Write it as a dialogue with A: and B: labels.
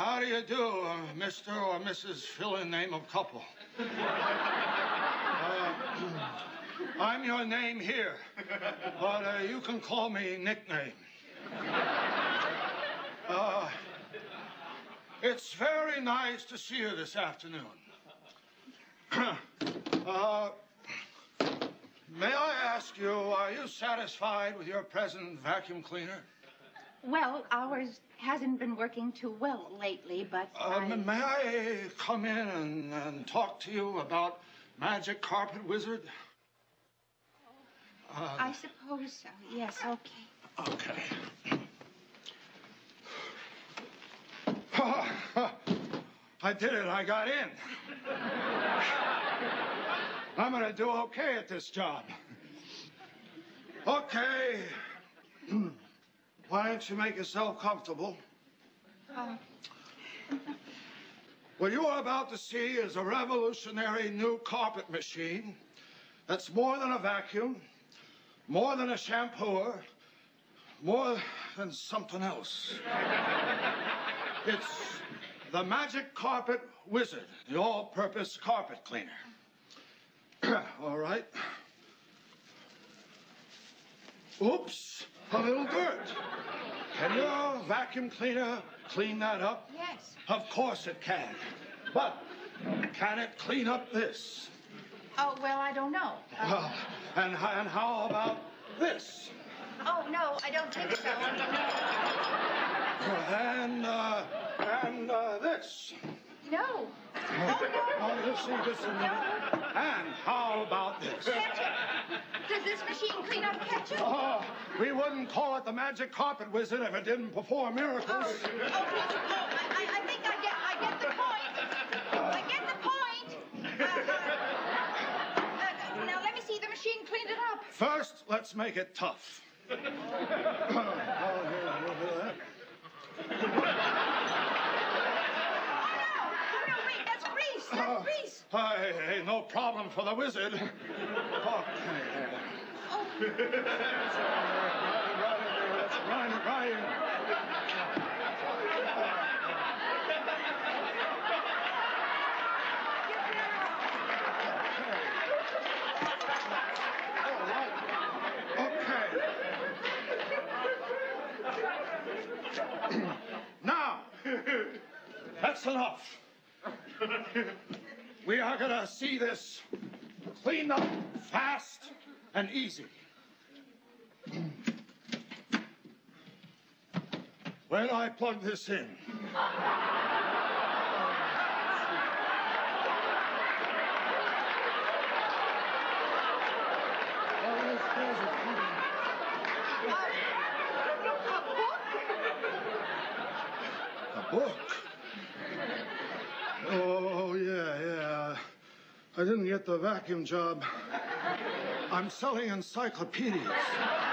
A: how do you do, Mr. or Mrs. Fill-in name of couple? I'm your name here, but you can call me nickname. It's very nice to see you this afternoon. May I ask you, are you satisfied with your present vacuum cleaner?
B: Well, ours hasn't been working too well lately, but
A: May I come in and talk to you about Magic Carpet Wizard?
B: I suppose so. Yes, okay.
A: Okay. I did it. I got in. I'm going to do okay at this job. Okay. Why don't you make yourself comfortable? What you are about to see is a revolutionary new carpet machine that's more than a vacuum, more than a shampooer, more than something else. It's the Magic Carpet Wizard, the all-purpose carpet cleaner. All right. Oops, a little dirt. Can your vacuum cleaner clean that up?
B: Yes.
A: Of course it can. But can it clean up this?
B: Oh, well, I don't know.
A: And how about this?
B: Oh, no, I don't think so.
A: And this?
B: No.
A: Just a minute. And how about this?
B: Ketchup. Does this machine clean up ketchup?
A: Oh, we wouldn't call it the Magic Carpet Wizard if it didn't perform miracles.
B: I think I get the point. I get the point. Now, let me see the machine clean it up.
A: First, let's make it tough. Oh, here, a little bit of that.
B: Grease.
A: Hey, no problem for the wizard. Okay.
B: Oh.
A: That's right. Okay. Now, that's enough. We are going to see this cleaned up fast and easy. When I plug this in. A book? Oh, yeah. I didn't get the vacuum job. I'm selling encyclopedias.